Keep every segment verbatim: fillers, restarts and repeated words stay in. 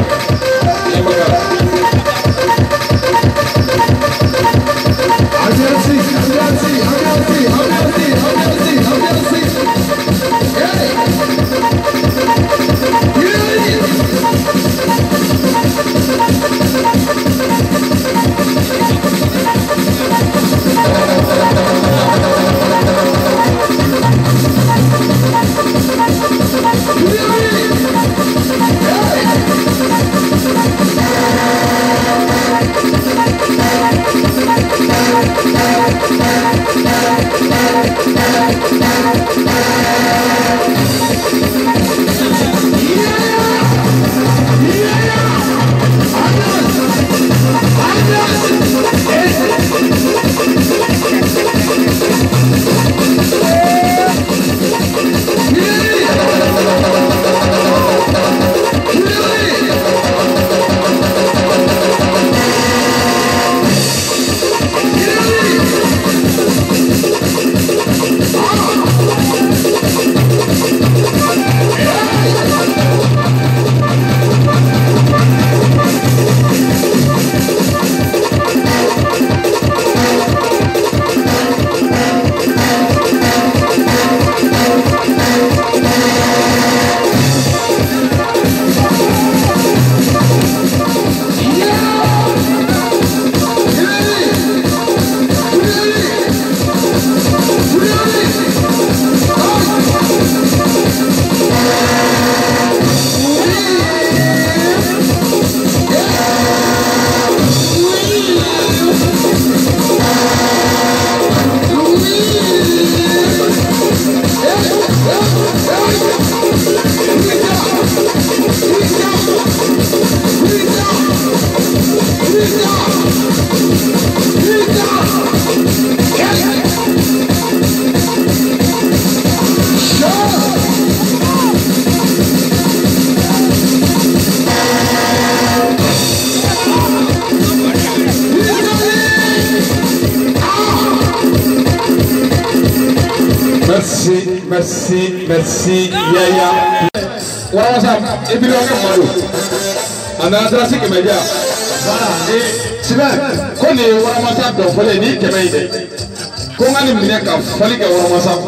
Merci, merci, merci, Yaya. Voilà, ça, et puis on a mal. On a adressé que média. Voilà, et c'est bien. Quand on est au Ramassa, on fait les nids qui m'aident. Quand on est venu à Fali, on a Ramassa.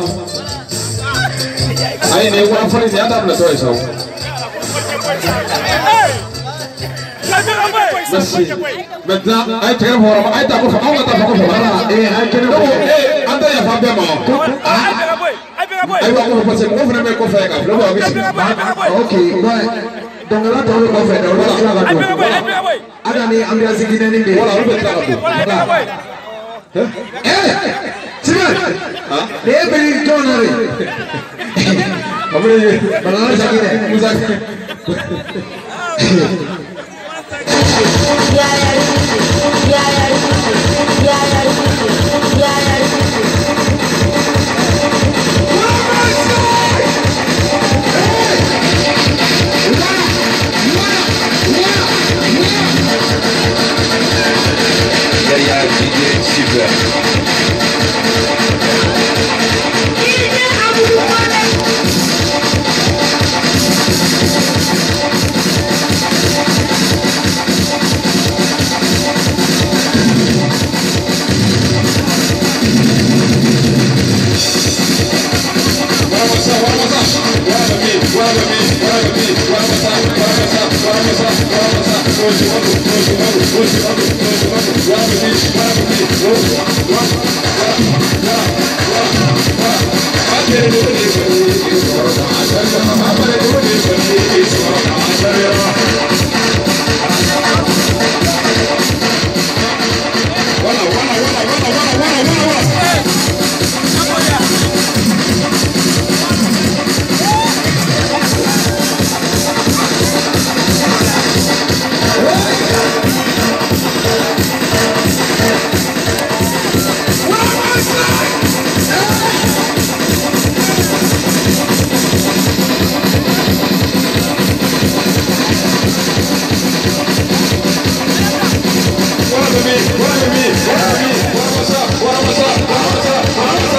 Aïe, on a fait les nids à la toile. Merci. Maintenant, aïe, tu es bon, aïe, tu as beaucoup, on va t'avoir beaucoup. Voilà, et aïe, tu es bon. Eh, André, il y a pas bien mort. I want to put some over the coffee. Okay, right. Don't let the coffee. I don't need I'm just getting in there. Eh? Huh? They bring Tony. I'm ready. But I'm not getting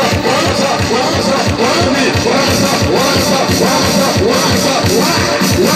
What?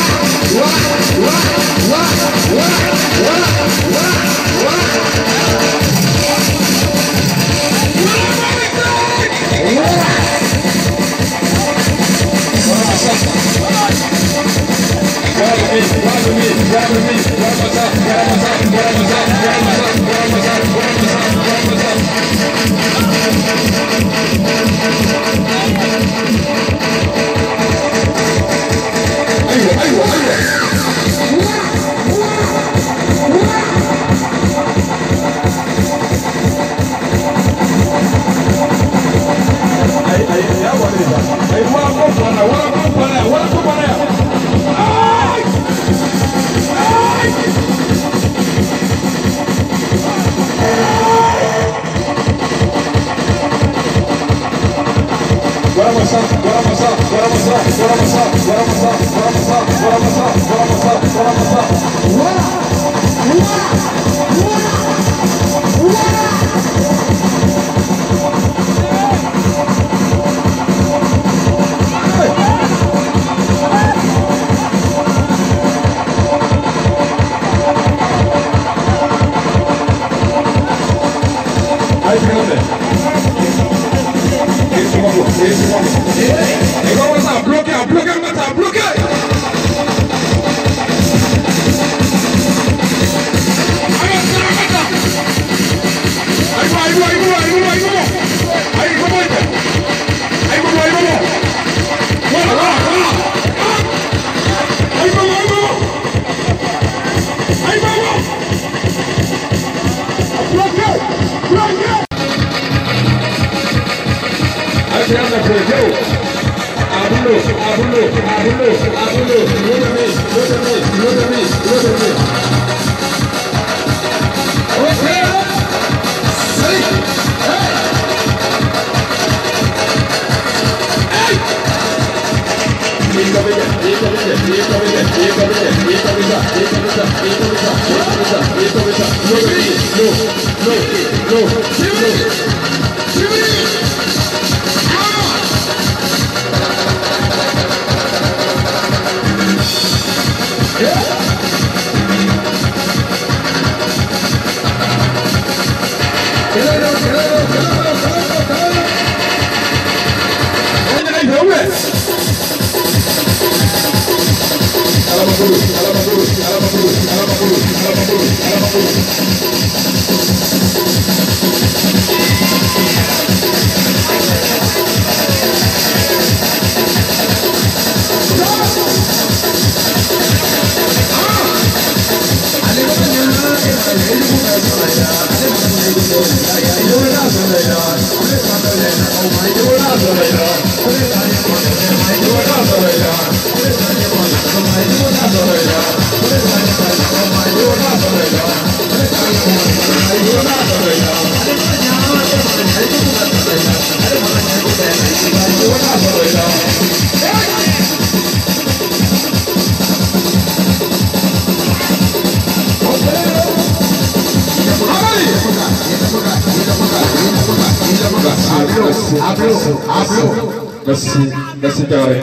Merci, merci Théoré.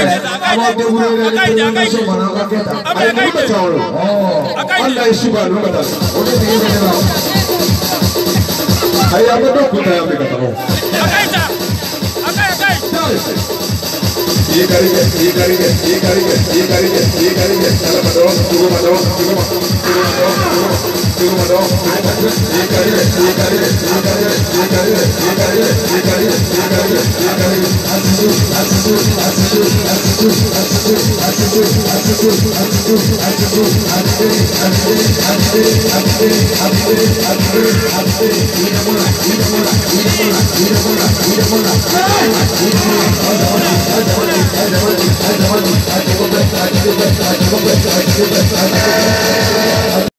Ye karige, ye karige, ye karige, ye karige, ye karige. Ala madon, tugo madon, tugo madon, tugo madon, tugo madon. Ye karige, ye karige, ye karige, ye karige, ye karige, ye karige, ye karige, ye karige. Asisu, asisu, asisu, asisu, asisu, asisu, asisu, asisu, asisu, asisu, asisu, asisu, asisu, asisu, asisu, asisu. Ina mola, ina mola, ina mola, ina mola, ina mola. Ina mola, ada ada ada. I don't want to, I don't want to, I don't want to, I don't want to, I don't want to, I don't want to, I don't want to.